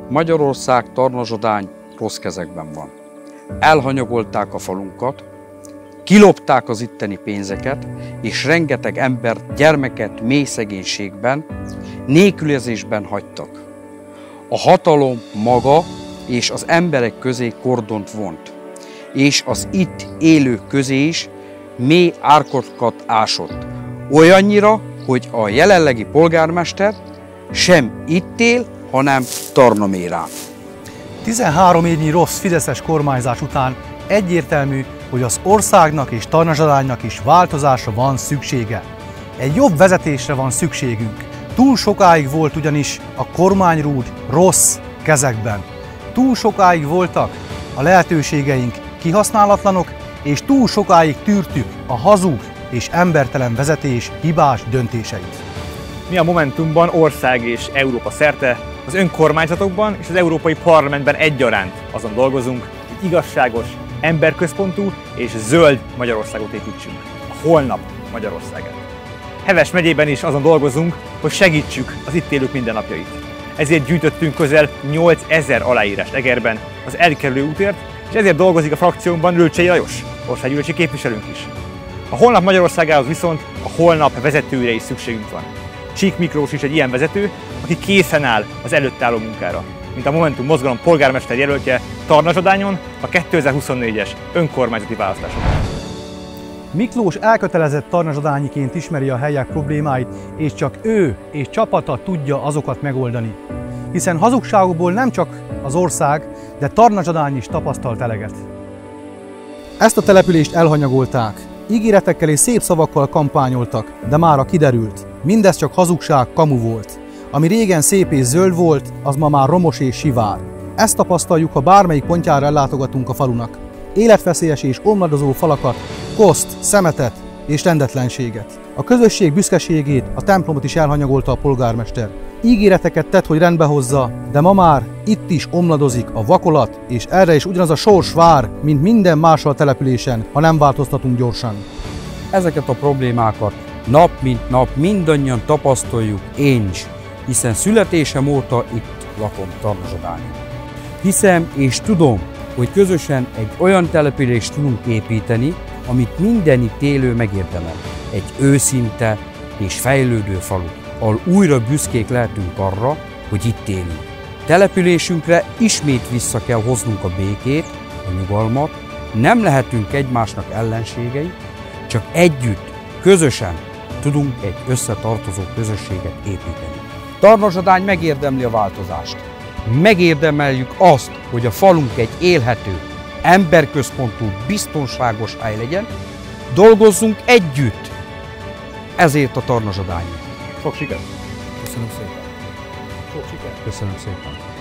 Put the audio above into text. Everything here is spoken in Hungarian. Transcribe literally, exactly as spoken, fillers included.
Magyarország, Tarnazsodány rossz kezekben van. Elhanyagolták a falunkat, kilopták az itteni pénzeket, és rengeteg embert, gyermeket mély szegénységben, nélkülözésben hagytak. A hatalom maga és az emberek közé kordont vont, és az itt élők közé is mély árkokat ásott. Olyannyira, hogy a jelenlegi polgármester sem itt él, hanem Tarnomérán. tizenhárom évnyi rossz fideszes kormányzás után egyértelmű, hogy az országnak és Tarnazsodánynak is változásra van szüksége. Egy jobb vezetésre van szükségünk. Túl sokáig volt ugyanis a kormányrúd rossz kezekben. Túl sokáig voltak a lehetőségeink kihasználatlanok, és túl sokáig tűrtük a hazug és embertelen vezetés hibás döntéseit. Mi a Momentumban ország és Európa szerte, az önkormányzatokban és az Európai Parlamentben egyaránt azon dolgozunk, hogy igazságos, emberközpontú és zöld Magyarországot építsünk. A holnap Magyarországát. Heves megyében is azon dolgozunk, hogy segítsük az itt élők mindennapjait. Ezért gyűjtöttünk közel nyolcezer aláírást Egerben az elkerülő útért, és ezért dolgozik a frakciónkban Lőcsei Lajos, országgyűlési képviselőnk is. A holnap Magyarországához viszont a holnap vezetőire is szükségünk van. Csík Miklós is egy ilyen vezető, aki készen áll az előtt álló munkára, mint a Momentum mozgalom polgármester jelöltje Tarnazsodányon a kétezer-huszonnégyes önkormányzati választásokon. Miklós elkötelezett tarnazsodányiként ismeri a helyek problémáit, és csak ő és csapata tudja azokat megoldani. Hiszen hazugságokból nem csak az ország, de Tarnazsodány is tapasztalt eleget. Ezt a települést elhanyagolták, ígéretekkel és szép szavakkal kampányoltak, de mára kiderült, mindez csak hazugság, kamu volt. Ami régen szép és zöld volt, az ma már romos és sivár. Ezt tapasztaljuk, ha bármelyik pontjára ellátogatunk a falunak. Életveszélyes és omladozó falakat, koszt, szemetet és rendetlenséget. A közösség büszkeségét, a templomot is elhanyagolta a polgármester. Ígéreteket tett, hogy rendbe hozza, de ma már itt is omladozik a vakolat, és erre is ugyanaz a sors vár, mint minden más a településen, ha nem változtatunk gyorsan. Ezeket a problémákat nap mint nap mindannyian tapasztaljuk, én is, hiszen születésem óta itt lakom Tarnazsodányon. Hiszem és tudom, hogy közösen egy olyan települést tudunk építeni, amit minden itt élő megérdemel. Egy őszinte és fejlődő falu, ahol újra büszkék lehetünk arra, hogy itt élünk. Településünkre ismét vissza kell hoznunk a békét, a nyugalmat, nem lehetünk egymásnak ellenségei, csak együtt, közösen tudunk egy összetartozó közösséget építeni. Tarnazsodány megérdemli a változást. Megérdemeljük azt, hogy a falunk egy élhető, emberközpontú, biztonságos hely legyen, dolgozzunk együtt ezért a Tarnazsodányon. Sok sikert! Köszönöm szépen! Sok sikert! Köszönöm szépen!